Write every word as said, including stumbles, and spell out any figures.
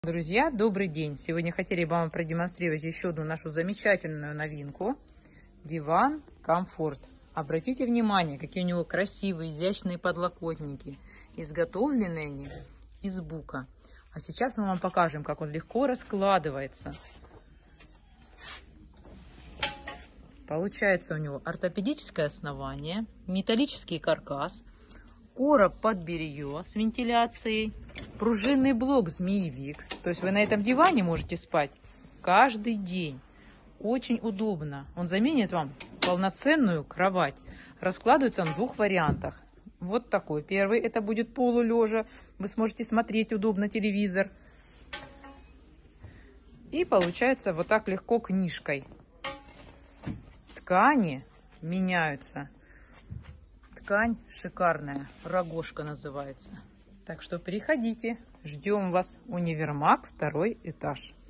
Друзья, добрый день! Сегодня хотели бы вам продемонстрировать еще одну нашу замечательную новинку. Диван Комфорт. Обратите внимание, какие у него красивые, изящные подлокотники. Изготовлены они из бука. А сейчас мы вам покажем, как он легко раскладывается. Получается у него ортопедическое основание, металлический каркас, короб под белье с вентиляцией, пружинный блок змеевик. То есть вы на этом диване можете спать каждый день. Очень удобно. Он заменит вам полноценную кровать. Раскладывается он в двух вариантах. Вот такой первый. Это будет полулежа. Вы сможете смотреть удобно телевизор. И получается вот так легко книжкой. Ткани меняются. Ткань шикарная. Рогожка называется. Так что приходите. Ждем вас. Универмаг, второй этаж.